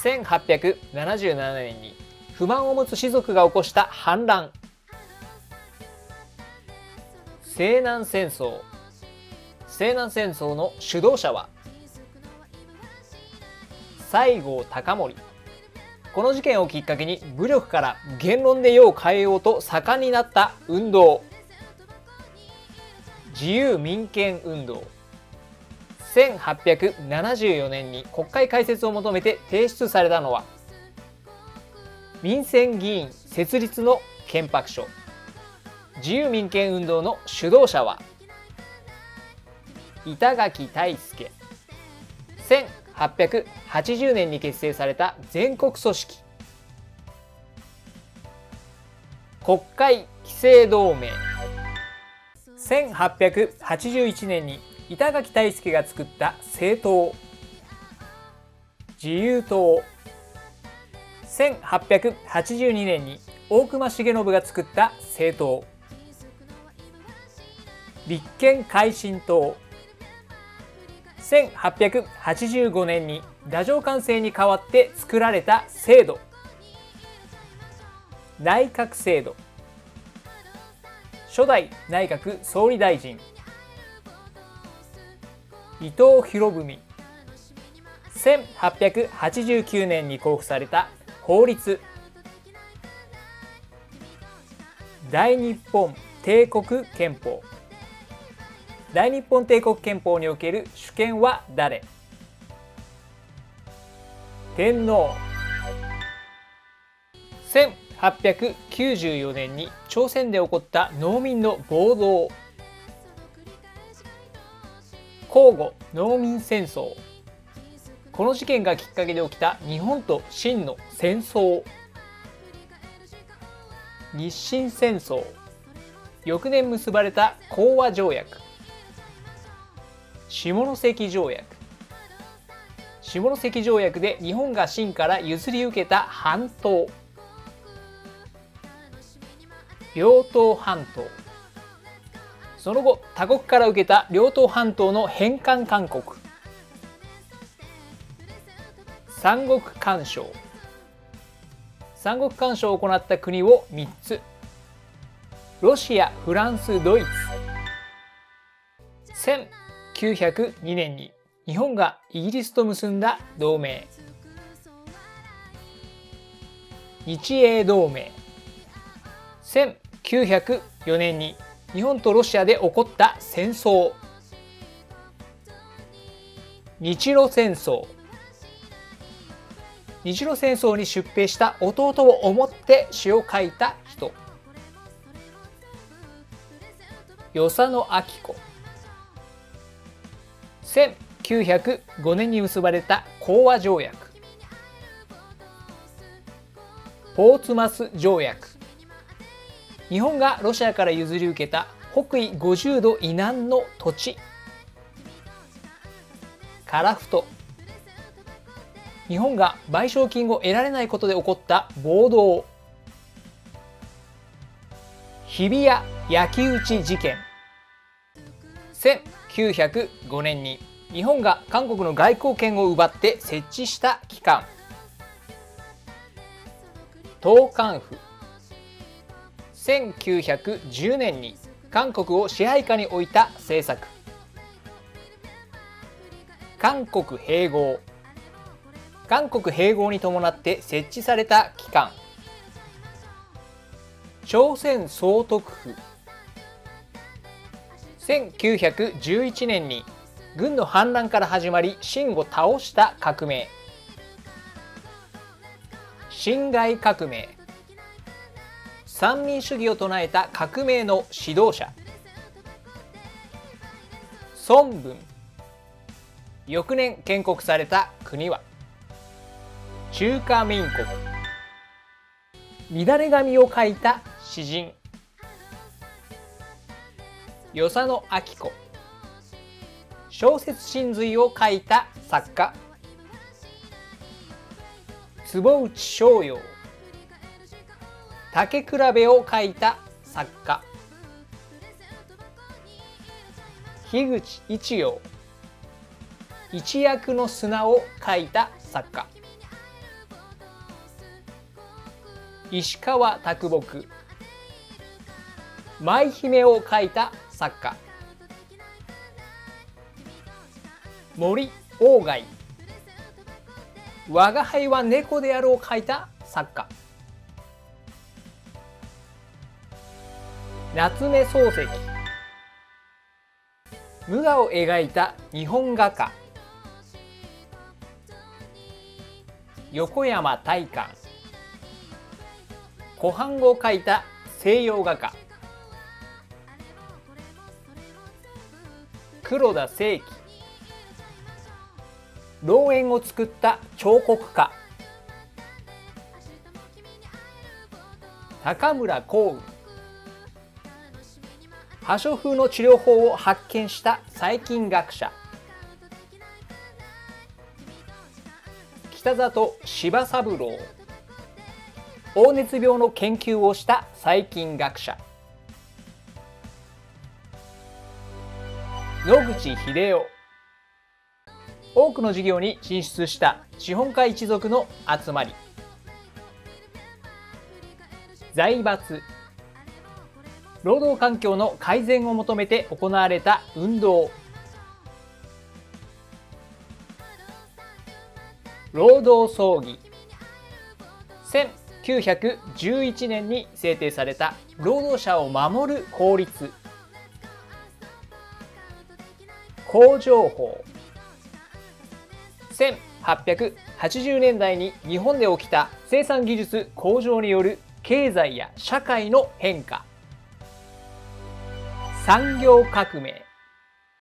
1877年に不満を持つ士族が起こした反乱。西南戦争。西南戦争の主導者は西郷隆盛。この事件をきっかけに武力から言論で世を変えようと盛んになった運動。自由民権運動。1874年に国会開設を求めて提出されたのは民選議員設立の憲白書。自由民権運動の主導者は板垣退助。1880年に結成された全国組織国会期成同盟。1881年に板垣退助が作った政党自由党。1882年に大隈重信が作った政党立憲改進党。1885年に太政官制に代わって作られた制度内閣制度。初代内閣総理大臣伊藤博文。1889年に公布された法律大日本帝国憲法。大日本帝国憲法における主権は誰？天皇。1894年に朝鮮で起こった農民の暴動甲午農民戦争。この事件がきっかけで起きた日本と清の戦争日清戦争。翌年結ばれた講和条約下関条約。下関条約で日本が清から譲り受けた半島遼東半島。その後他国から受けた遼東半島の返還勧告三国干渉。三国干渉を行った国を3つ。ロシア、フランス、ドイツ。1902年に日本がイギリスと結んだ同盟日英同盟。1904年に日本とロシアで起こった戦争日露戦争。日露戦争に出兵した弟を思って詩を書いた人与謝野晶子。1905年に結ばれた講和条約ポーツマス条約。日本がロシアから譲り受けた北緯50度以南の土地樺太。日本が賠償金を得られないことで起こった暴動日比谷焼き討ち事件。1905年に日本が韓国の外交権を奪って設置した機関統監府。1910年に韓国を支配下に置いた政策韓国併合。韓国併合に伴って設置された機関朝鮮総督府。1911年に軍の反乱から始まり清を倒した革命辛亥革命。三民主義を唱えた革命の指導者孫文。翌年建国された国は中華民国。乱れ髪を書いた詩人与謝野晶子。小説神髄を書いた作家坪内逍遙。竹比べを書いた作家樋口一葉。一躍の砂を書いた作家石川啄木。舞姫を描いた作家、森鴎外。我が輩は猫であるを描いた作家、夏目漱石。無我を描いた日本画家、横山大観。湖畔を描いた西洋画家、黒田清輝。老猿を作った彫刻家、高村光雲。破傷風の治療法を発見した細菌学者、北里柴三郎。黄熱病の研究をした細菌学者、野口英世。多くの事業に進出した資本家一族の集まり、財閥。労働環境の改善を求めて行われた運動、労働争議。1911年に制定された労働者を守る法律、工場法。1880年代に日本で起きた生産技術向上による経済や社会の変化、産業革命。